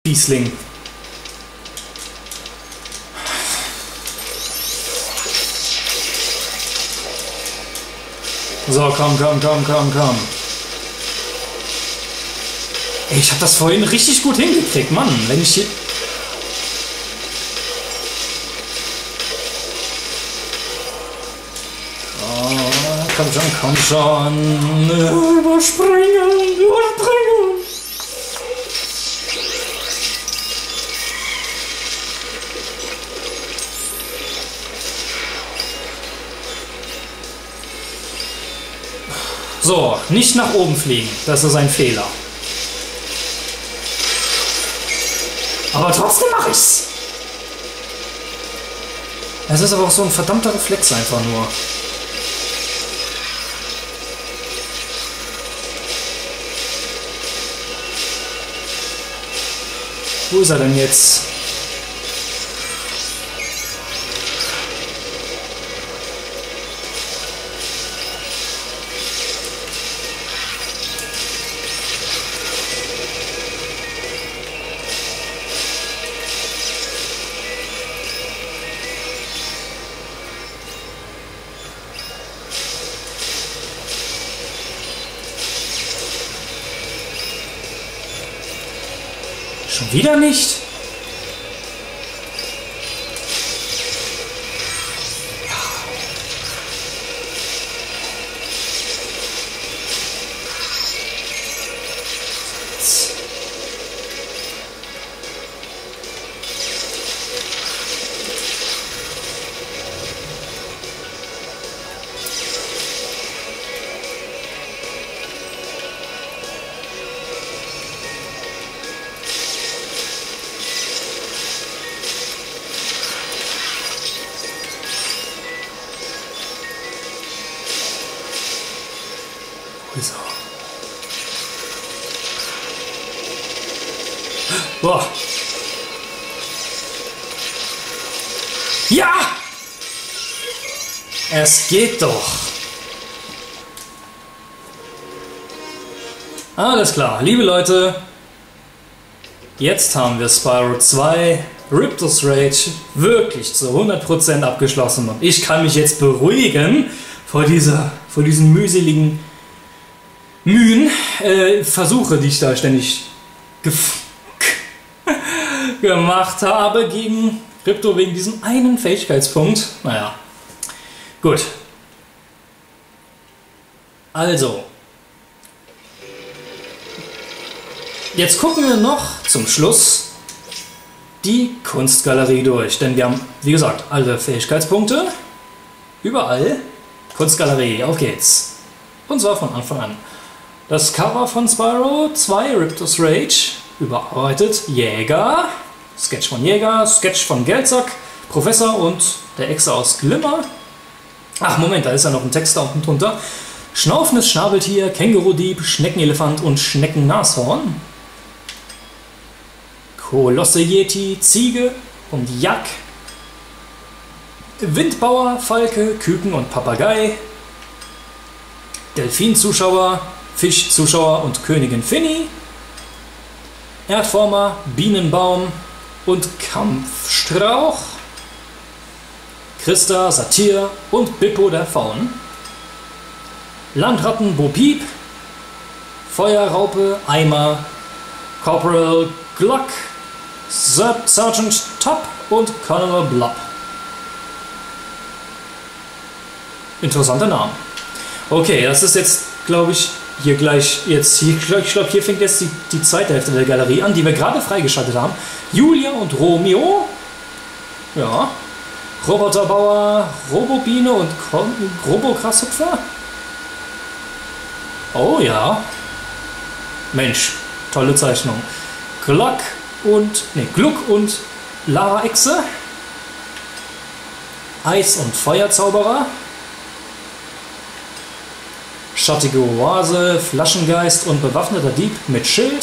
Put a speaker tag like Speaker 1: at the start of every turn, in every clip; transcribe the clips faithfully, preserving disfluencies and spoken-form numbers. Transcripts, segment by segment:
Speaker 1: Fiesling. So, komm, komm, komm, komm, komm. Ey, ich hab das vorhin richtig gut hingekriegt, Mann. Wenn ich hier... Oh, komm schon, komm schon. Überspringen, überspringen. So, nicht nach oben fliegen. Das ist ein Fehler. Aber trotzdem mache ich's. Es ist aber auch so ein verdammter Reflex einfach nur. Wo ist er denn jetzt? Schon wieder nicht? So. Boah. Ja! Es geht doch. Alles klar, liebe Leute. Jetzt haben wir Spyro zwei Ripto's Rage wirklich zu hundert Prozent abgeschlossen. Und ich kann mich jetzt beruhigen vor dieser, vor diesen mühseligen Mühen, äh, Versuche, die ich da ständig gemacht habe gegen Ripto wegen diesem einen Fähigkeitspunkt. Naja, gut. Also, jetzt gucken wir noch zum Schluss die Kunstgalerie durch, denn wir haben, wie gesagt, alle Fähigkeitspunkte, überall. Kunstgalerie, auf geht's. Und zwar von Anfang an. Das Cover von Spyro zwei, Ripto's Rage, überarbeitet, Jäger, Sketch von Jäger, Sketch von Geldsack, Professor und der Echse aus Glimmer. Ach Moment, da ist ja noch ein Text da unten drunter. Schnaufendes Schnabeltier, Kängurudieb, Schneckenelefant und Schneckennashorn. Kolosse Yeti, Ziege und Jack. Windbauer, Falke, Küken und Papagei. Delfinzuschauer, Fischzuschauer und Königin Finny. Erdformer, Bienenbaum und Kampfstrauch. Christa, Satyr und Bippo der Faun. Landratten, Bo Peep. Feuerraupe, Eimer. Corporal Gluck. Sergeant Top und Colonel Blob. Interessanter Name. Okay, das ist jetzt, glaube ich, hier gleich jetzt, hier, ich glaube, hier fängt jetzt die, die zweite Hälfte der Galerie an, die wir gerade freigeschaltet haben. Julia und Romeo. Ja. Roboterbauer, Robobiene und Robograshupfer. Oh ja. Mensch, tolle Zeichnung. Gluck und, ne, Gluck und Lava-Echse. Eis- und Feuerzauberer. Schattige Oase, Flaschengeist und bewaffneter Dieb mit Schild.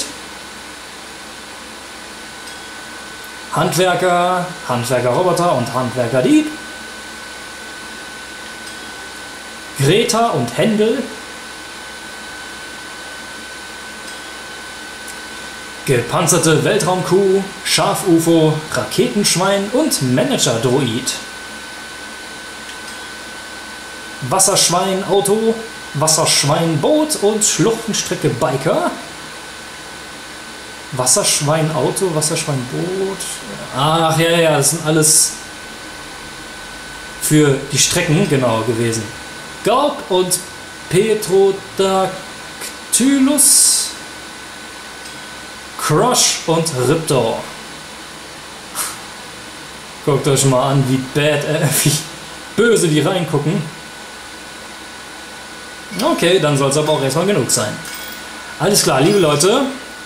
Speaker 1: Handwerker, Handwerker-Roboter und Handwerker-Dieb. Greta und Händel. gepanzerte Weltraumkuh, Schaf-U F O, Raketenschwein und Manager-Droid. Wasserschwein-Auto, Wasserschwein-Boot und Schluchtenstrecke-Biker. Wasserschwein-Auto, Wasserschwein-Boot. Ach ja, ja, das sind alles für die Strecken genau gewesen. Gaub und Petrodactylus, Crush und Riptor. Guckt euch mal an, wie bad, äh, wie böse die reingucken. Okay, dann soll es aber auch erstmal genug sein. Alles klar, liebe Leute.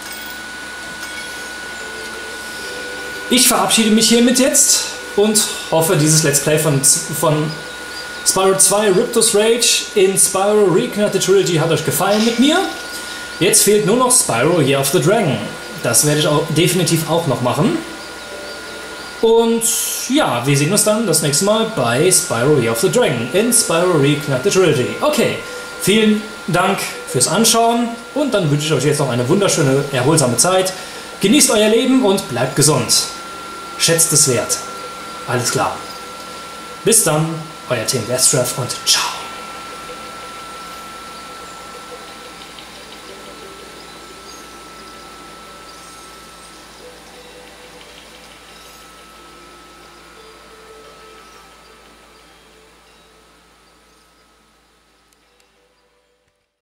Speaker 1: Ich verabschiede mich hiermit jetzt und hoffe, dieses Let's Play von, von Spyro zwei Ripto's Rage in Spyro Reignited Trilogy hat euch gefallen mit mir. Jetzt fehlt nur noch Spyro Year of the Dragon. Das werde ich auch definitiv auch noch machen. Und ja, wir sehen uns dann das nächste Mal bei Spyro Year of the Dragon in Spyro Reignited Trilogy. Okay, vielen Dank fürs Anschauen und dann wünsche ich euch jetzt noch eine wunderschöne, erholsame Zeit. Genießt euer Leben und bleibt gesund. Schätzt es wert. Alles klar. Bis dann, euer Team Westrev und ciao.